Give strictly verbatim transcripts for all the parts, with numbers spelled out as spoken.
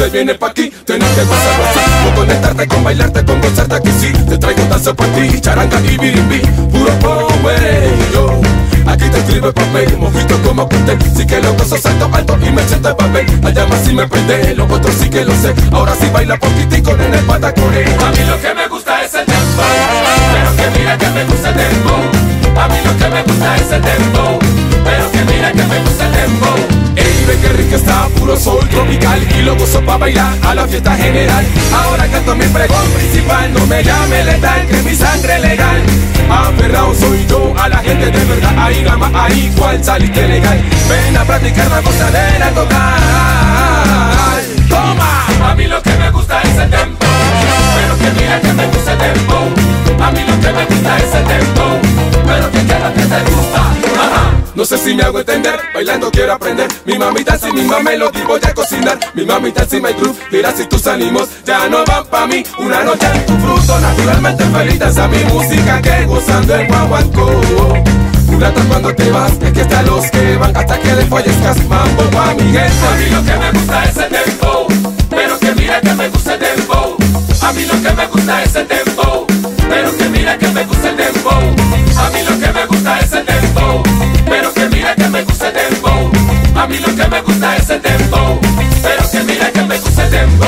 te vienes pa' aquí, tienes que gozarlo así. Con conectarte, con bailarte, con gozarte aquí sí. Te traigo danza pa' ti, charanga y birimbí, puro power, yo. Aquí te escribe papel, mojito como apunté. Sí que lo gozo salto alto y me siento el papel. Allá más si me prende, los otros sí que lo sé. Ahora sí baila poquitico en el patacore. A mí lo que me gusta es el tempo, pero que mira que me gusta el tempo. A mí lo que me gusta es el tempo, pero que mira que me gusta el tempo. Ey, ve que rico está, puro soul tropical. Y lo gozo pa' bailar a la fiesta general. Ahora canto mi pregón principal. No me llame letal, que mi sangre legal. Aferrado soy yo a la gente de verdad. Ahí gama, ahí cual saliste legal. Ven a practicar la gozadera total. Toma. A mí lo que me gusta es el tempo, pero que mira que me gusta el tempo. A mí lo que me gusta es el tempo, pero que quiero que te gusta. Ajá. No sé si me hago entender, bailando quiero aprender. Mi mamita si mi mamá melodía voy a cocinar. Mi mamita si my groove, mira si tus ánimos ya no van pa' mí. Una noche en tu fruto, naturalmente feliz a mi música que gozando en guaguancó. Mulata cuando te vas, es que hasta los que van hasta que le fallezcas. Mambo pa' mi gente. A mí lo que me gusta es el tempo, pero que mira que me gusta el tempo. A mí lo que me gusta es el tempo, pero que mira que me gusta el tempo. A mí lo que me gusta es el tempo, pero que mira que me gusta el tempo. A mí lo que me gusta es el tempo, pero que mira que me gusta el tempo.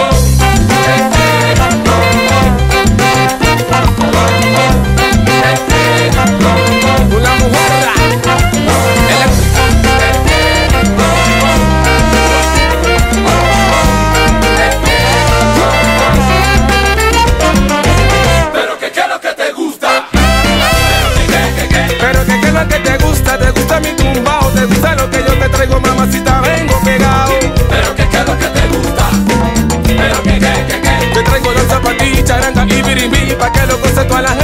Una mujer Pero que qué es lo que te gusta, pero que qué es lo que te gusta, te gusta mi tumbao, te gusta lo que yo te traigo, mamacita, vengo pegado. pero que qué es lo que te gusta, pero que que que que Te traigo danza pa' ti, charanga y birimbí, pa' que lo goce toda la gente.